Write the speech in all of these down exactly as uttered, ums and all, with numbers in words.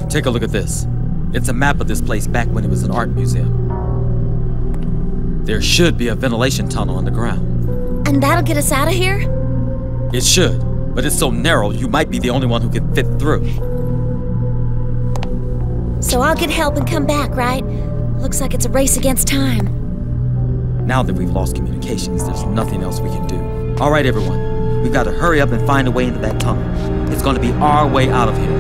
Take a look at this. It's a map of this place back when it was an art museum. There should be a ventilation tunnel underground. And that'll get us out of here? It should, but it's so narrow you might be the only one who can fit through. So I'll get help and come back, right? Looks like it's a race against time. Now that we've lost communications, there's nothing else we can do. All right, everyone. We've got to hurry up and find a way into that tunnel. It's going to be our way out of here.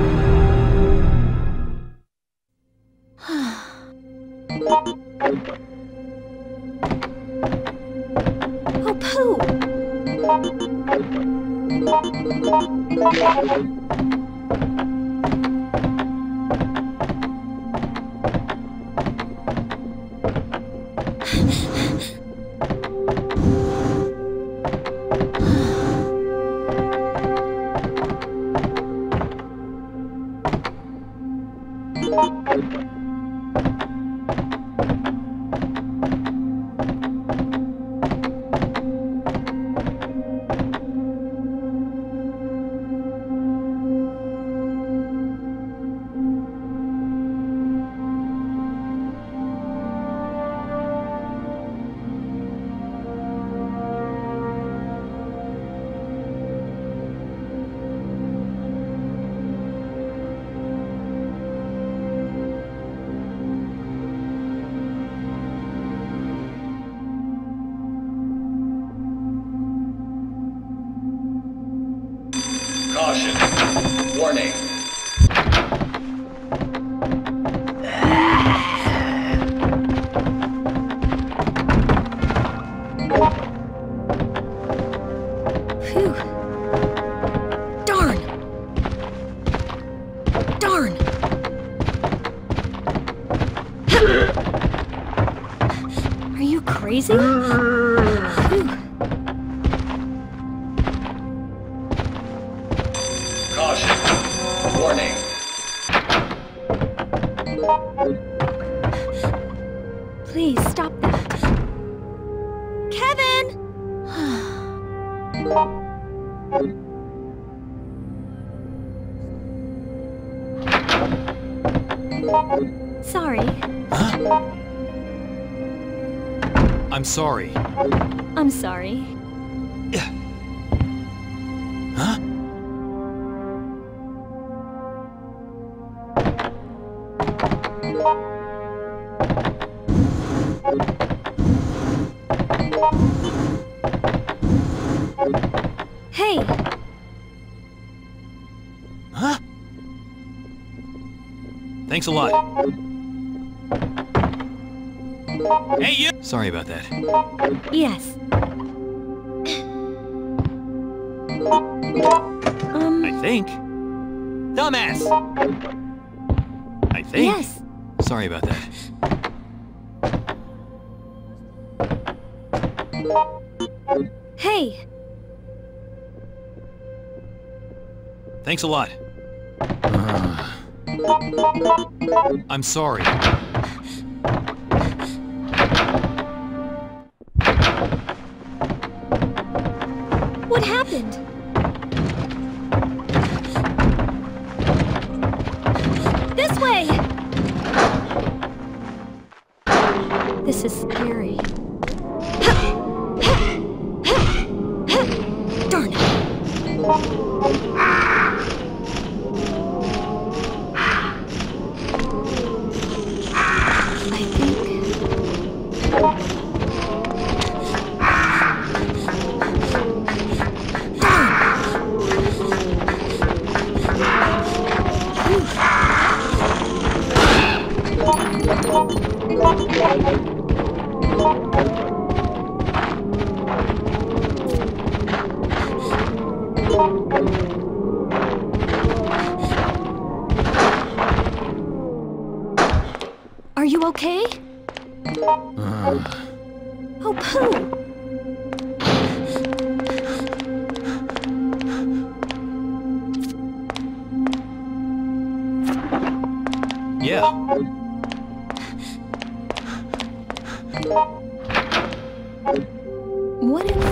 Oh, poo! Caution. Warning. Phew. Darn. Darn. Are you crazy? Phew. Caution. Warning. Please stop that. Kevin! Sorry. Huh? I'm sorry. I'm sorry. Huh? Hey! Huh? Thanks a lot. Hey, you! Sorry about that. Yes. Um... I think. Dumbass! I think. Yes. Sorry about that. Hey! Thanks a lot. I'm sorry. What happened? This way! This is scary. Darn it! I think... Are you okay? Oh, poo! Yeah. What if...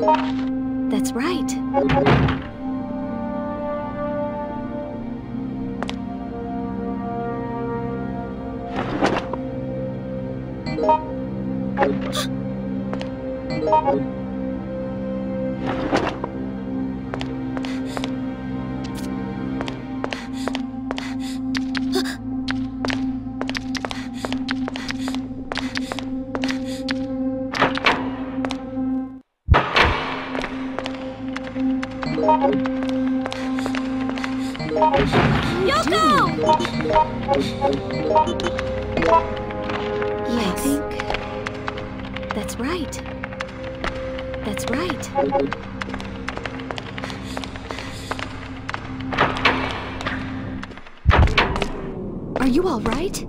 That's right. Yoko! Yes. I think that's right. That's right. Are you all right?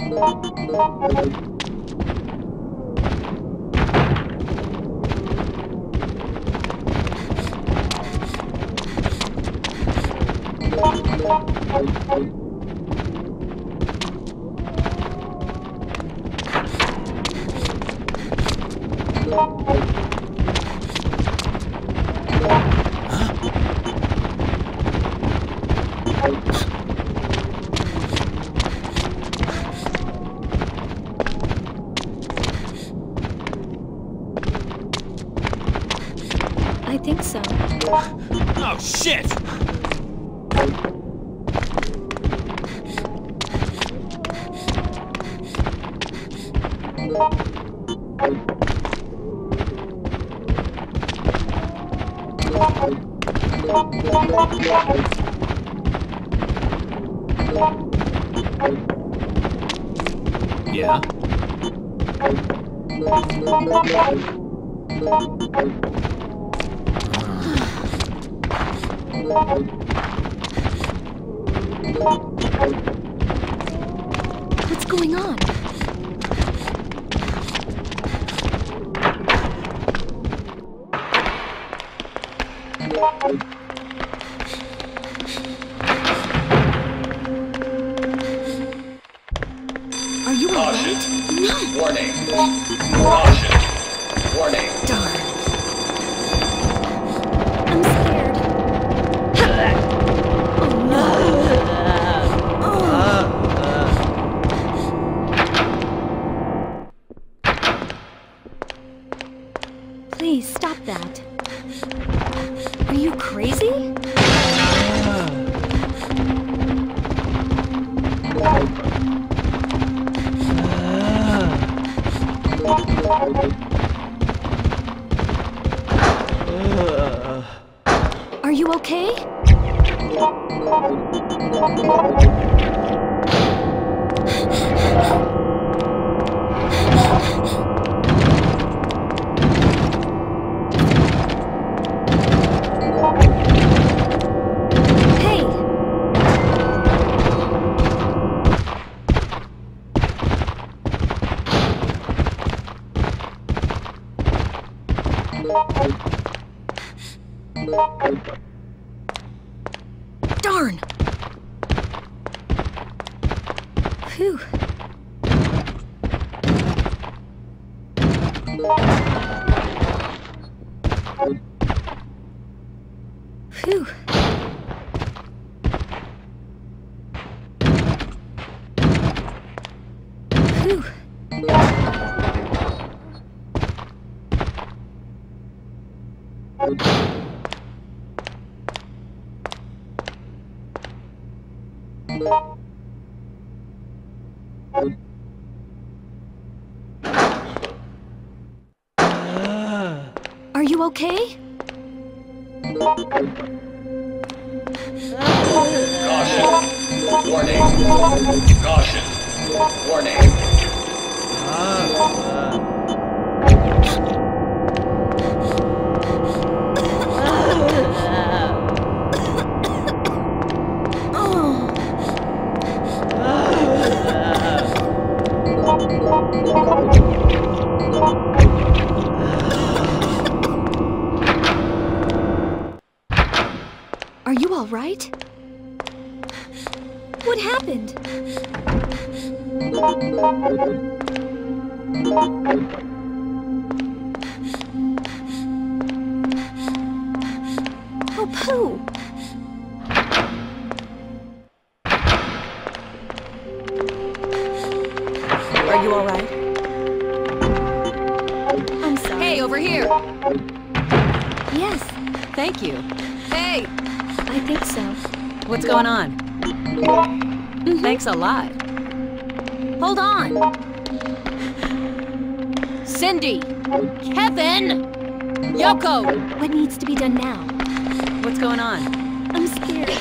I think so. Oh, shit! Yeah? What's going on? Are you all Caution. right? No! Warning. Caution. Warning. Darn. I'm scared. Oh no! Oh. Please stop that. Are you crazy? Are you okay? Hey! Darn! Phew. Phew. Phew. Are you okay? Caution. Warning. Caution. Warning. Are you all right? What happened? Who? Are you all right? I'm sorry. Hey, over here! Yes, Thank you. Hey! I think so. What's going on? Mhm. Thanks a lot. Hold on. Cindy! Kevin! Yoko! What needs to be done now? What's going on? I'm scared.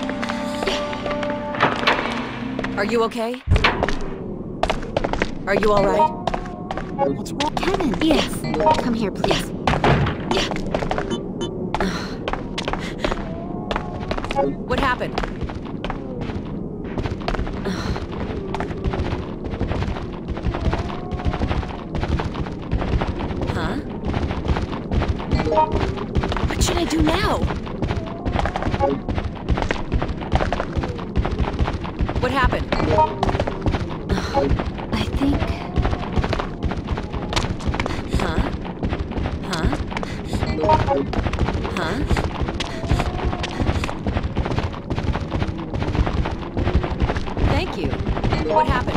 Are you okay? Are you all right? What's wrong? Kevin. Yes. Come here, please. What happened? Huh? What should I do now? What happened? I think... Huh? Huh? Huh? Thank you. What happened?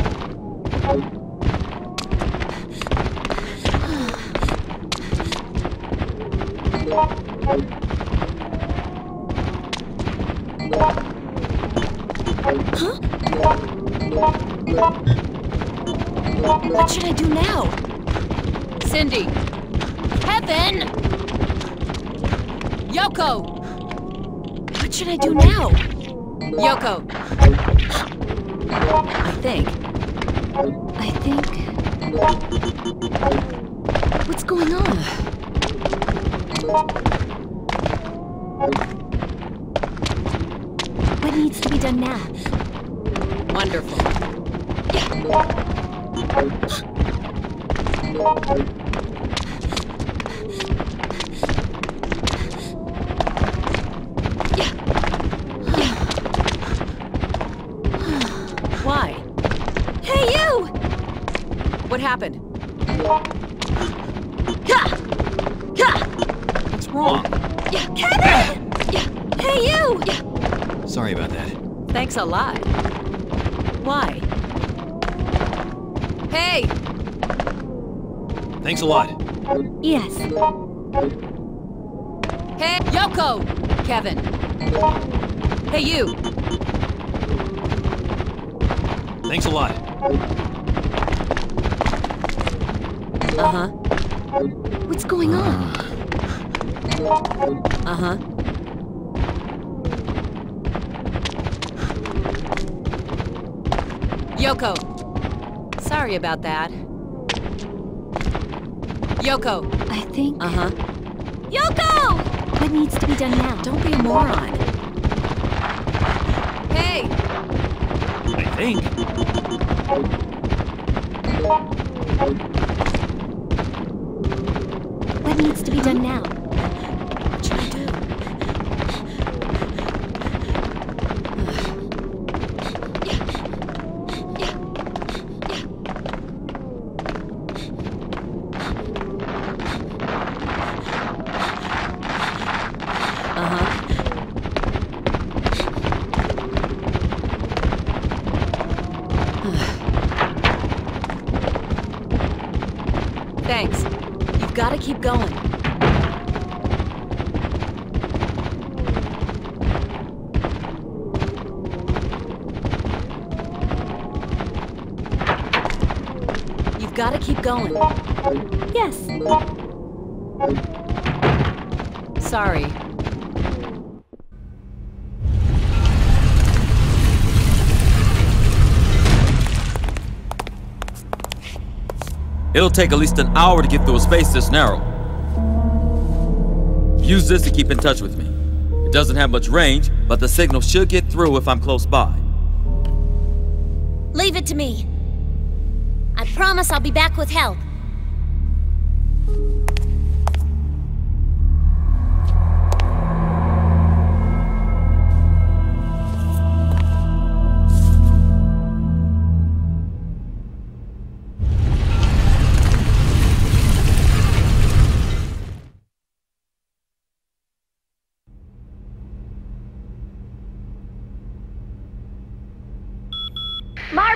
What should I do now? Cindy! Kevin! Yoko! What should I do now? Yoko! I think. I think... What's going on? What needs to be done now? Wonderful. Why? Hey, you! What happened? Ha! Ha! What's wrong? Kevin! Hey, you! Sorry about that. Thanks a lot. Why? Hey! Thanks a lot. Yes. Hey! Yoko! Kevin! Hey, you! Thanks a lot. Uh-huh. What's going on? Uh-huh. Yoko! Sorry about that. Yoko! I think... Uh-huh. Yoko! What needs to be done now? Don't be a moron. Hey! I think. What needs to be done now? What should I do? Uh-huh. Thanks. You've got to keep going. You've got to keep going. Yes. Sorry. It'll take at least an hour to get through a space this narrow. Use this to keep in touch with me. It doesn't have much range, but the signal should get through if I'm close by. Leave it to me. I promise I'll be back with help.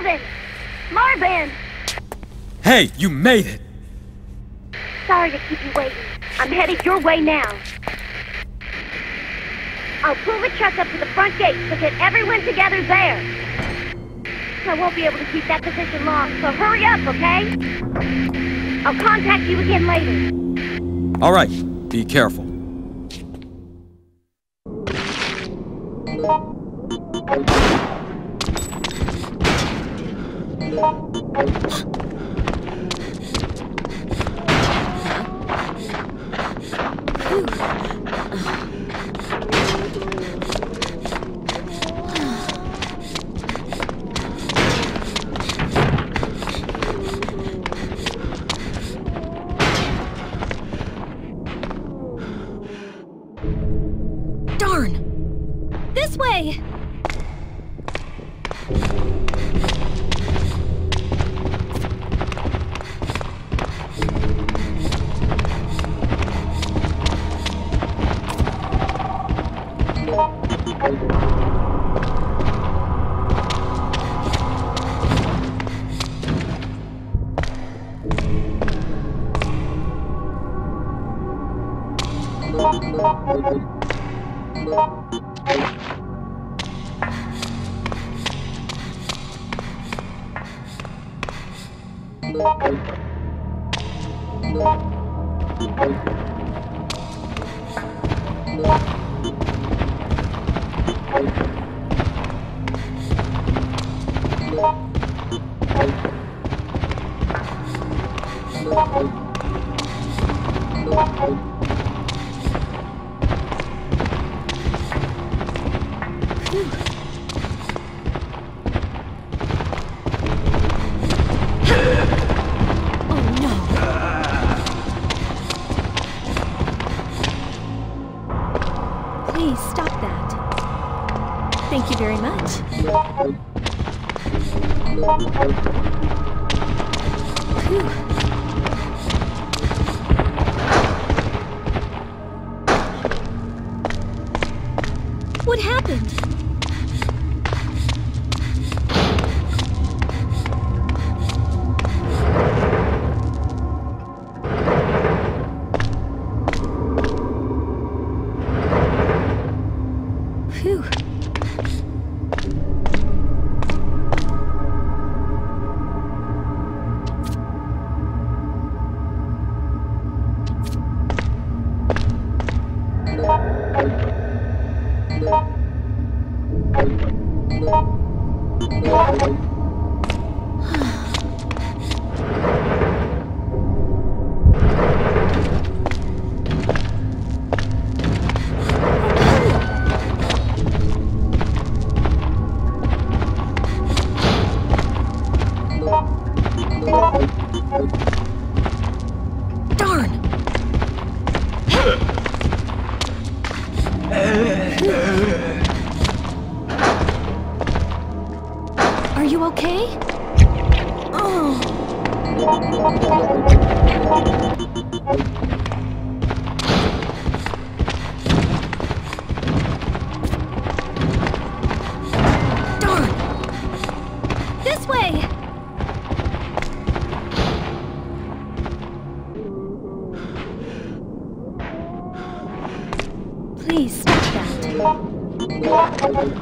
Marvin! Marvin! Hey, you made it! Sorry to keep you waiting. I'm headed your way now. I'll pull the truck up to the front gate so get everyone together there. I won't be able to keep that position long, so hurry up, okay? I'll contact you again later. All right, be careful. Darn! This way! Please stop that. Thank you very much. Phew. What happened? Phew. Darn! Are you okay? Oh. Darn! This way! Please stop that.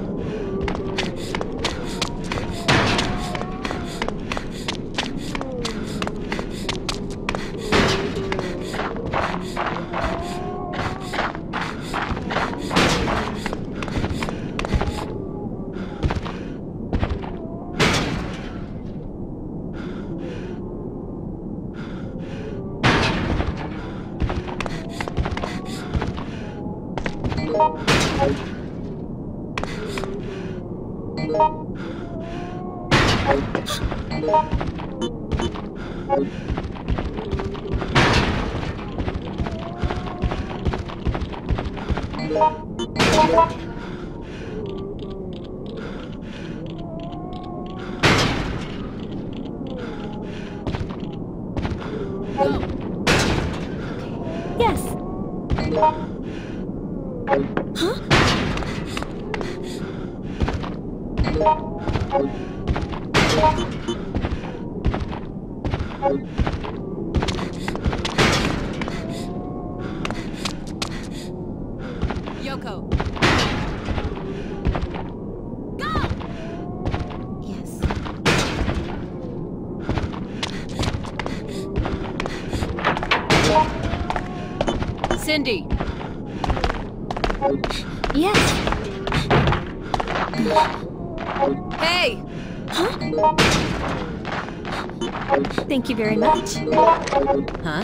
Yes. Huh? Yoko. Go! Yes. Cindy. Yes. Hey! Thank you very much. Huh?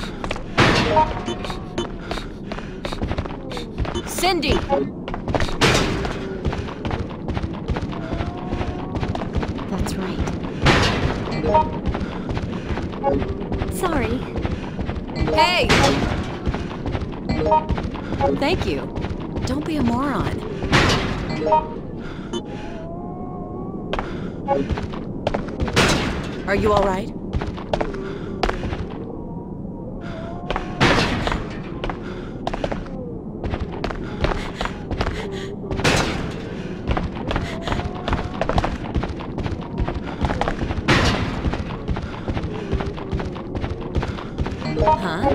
Cindy! That's right. Sorry. Hey! Thank you. Don't be a moron. Are you all right? Huh?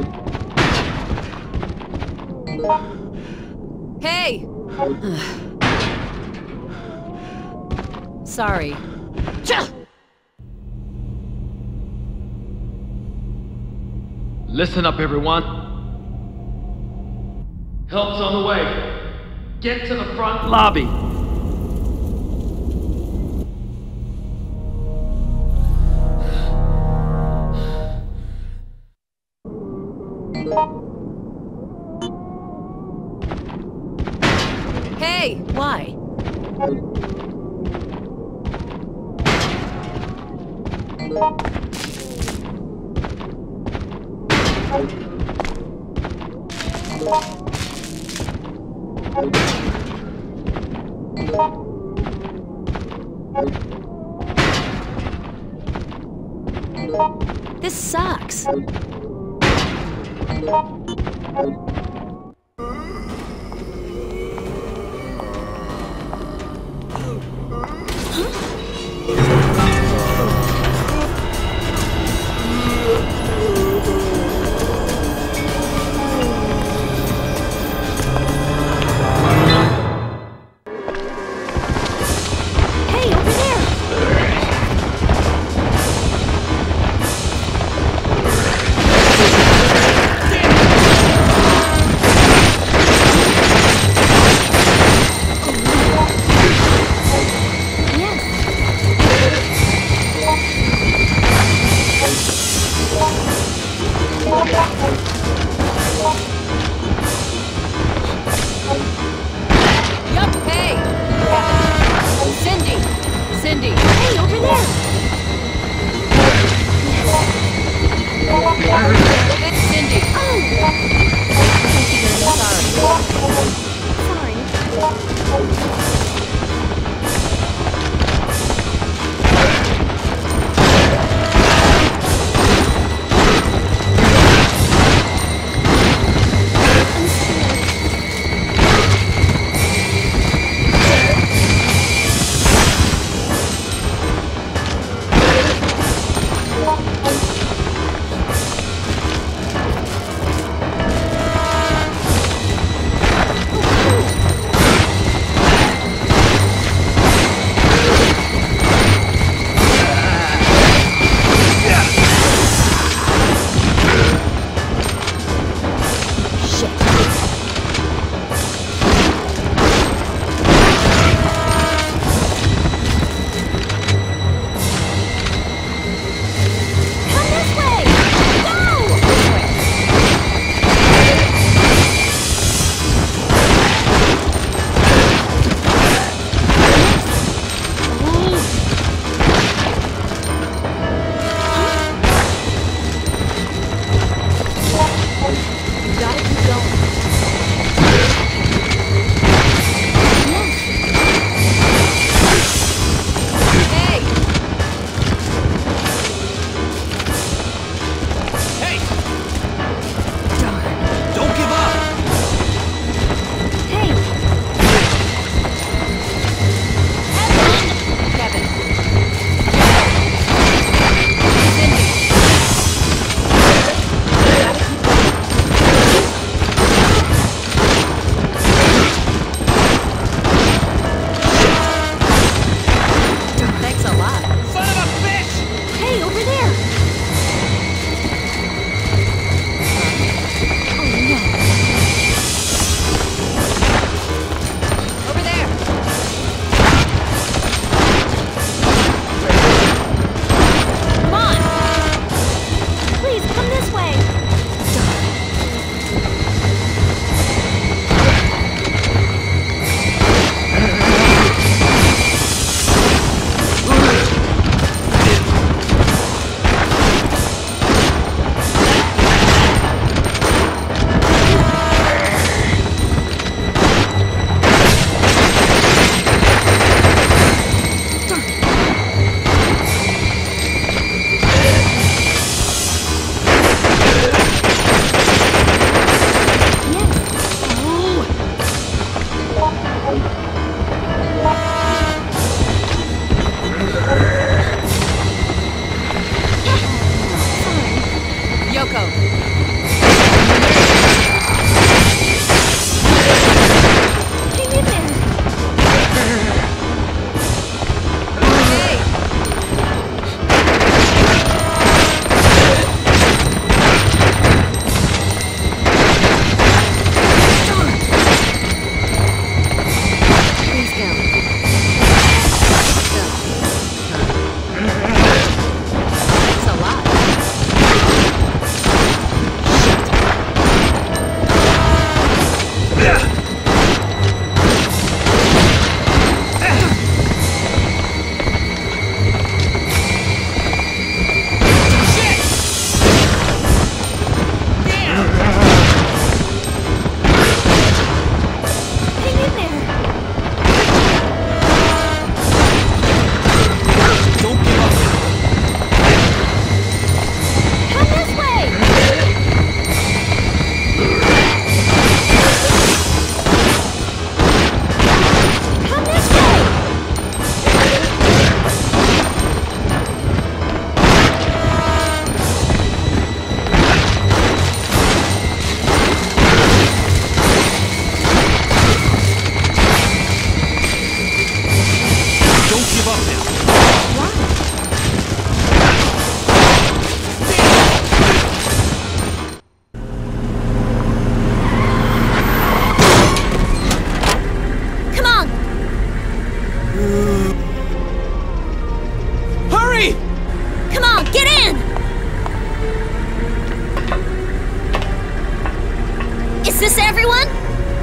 Hey! Sorry. Listen up, everyone. Help's on the way. Get to the front lobby. Hey! Why? This sucks. Hey, over there!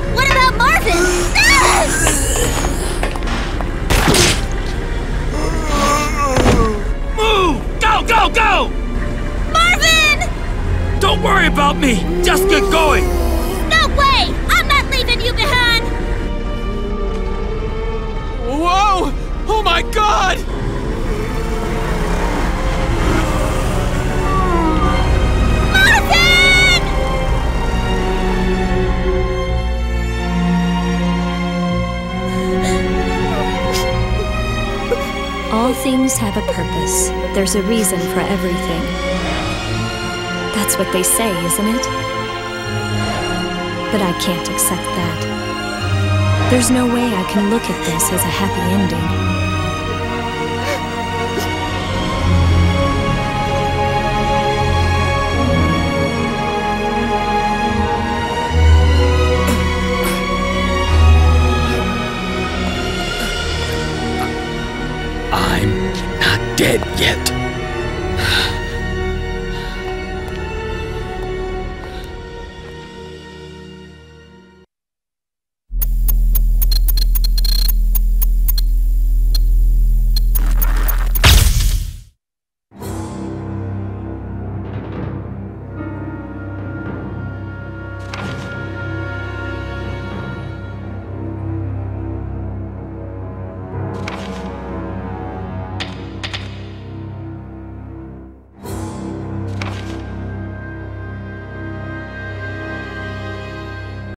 What about Marvin? Ah! Move! Go, go, go! Marvin! Don't worry about me! Just get going! No way! I'm not leaving you behind! Whoa! Oh my god! Marvin! All things have a purpose. There's a reason for everything. That's what they say, isn't it? But I can't accept that. There's no way I can look at this as a happy ending. I'm not dead yet.